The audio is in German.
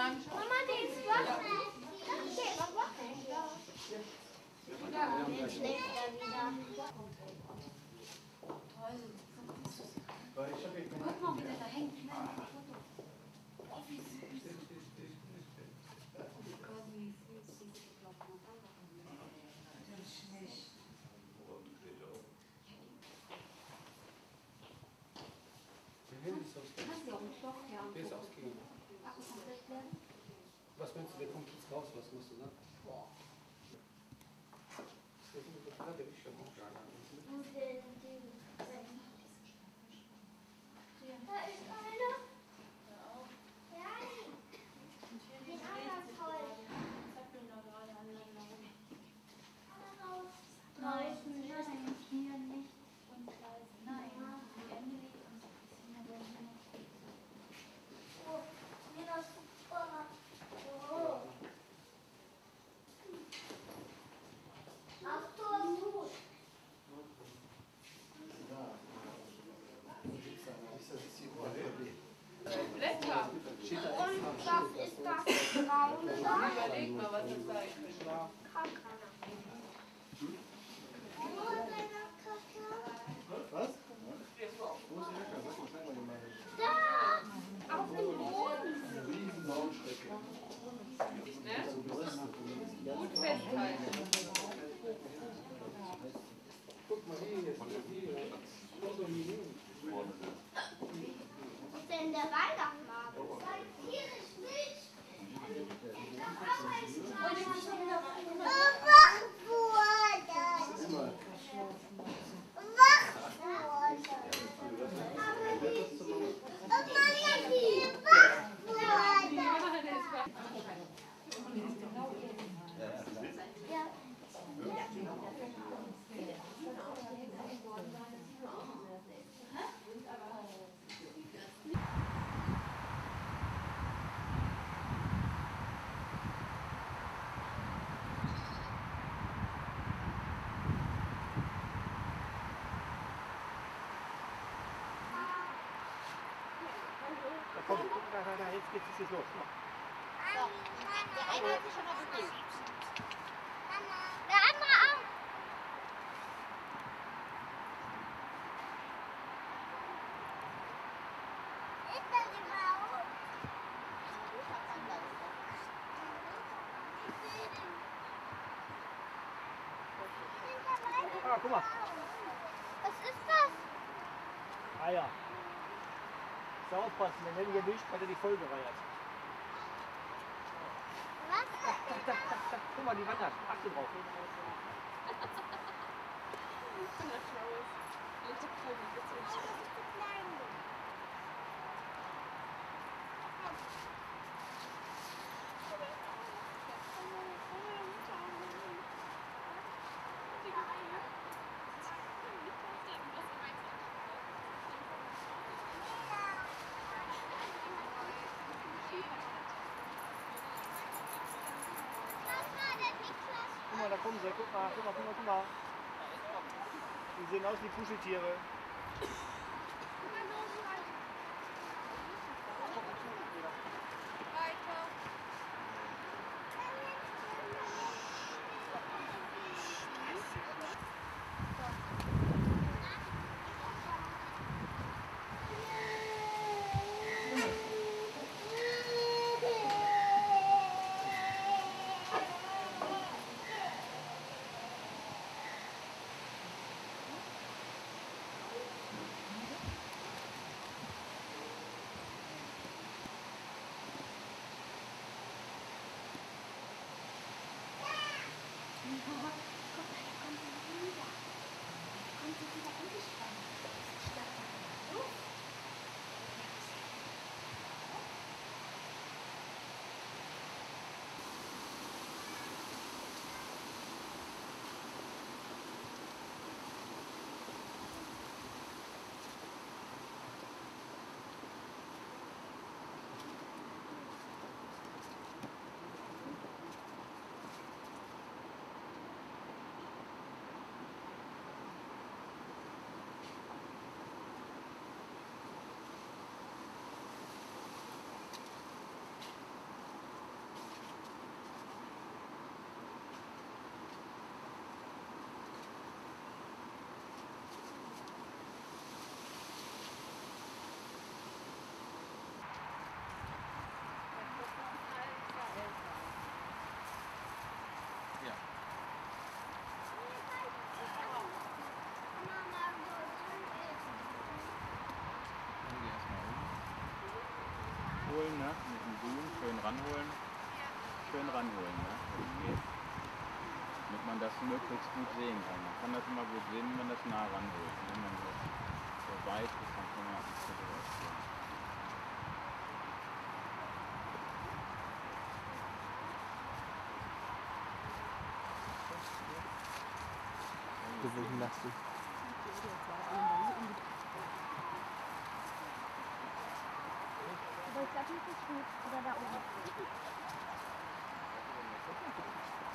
Mama, die ist wach. Die ist wach. Jetzt schläft er wieder. Guck mal, wie der da hängt. Oh, wie süß. Der ist ausgegangen. Was meinst du, der kommt jetzt raus? Was musst du sagen? Boah. Der ist schon mal Da ist einer. Ja. Die anderen voll. Draußen. Nein, hier nicht. Und leise. Nein, die Emily und Christina werden immer. Oh, mir das super. Oh. Achtung, gut. Blätter. Und was ist das Braune da? Überleg mal, was das sein könnte. Kakao. Wo ist eine Kakao? Was? Da! Auf dem Boden. Riesen Baumschrecke. Ne? Gut festhalten. Guck mal hier. Wo ist denn der Weihnachtsmarkt? Hier ist Milch. Komm, da, jetzt geht's los. Der eine hat sich schon mal bewegt. Der andere auch. Ist das überhaupt? Ah, guck mal. Was ist das? Eier. Muss aufpassen, wenn er hier nicht, hat er die vollgereiert. Was? Guck mal, die wandert. Achte drauf. Guck mal, da kommen sie. Guck mal. Die sehen aus wie Kuscheltiere. ne? Mit dem Zoom schön ranholen. Schön ranholen, ne? Wenn es geht. Damit man das möglichst gut sehen kann. Man kann das immer gut sehen, wenn man das nah ranholt. Wenn man so weit ist, dann kann man nicht so draufstehen. Du wohin lachst du? Aber ich glaube nicht, ist gut. Oder da oben.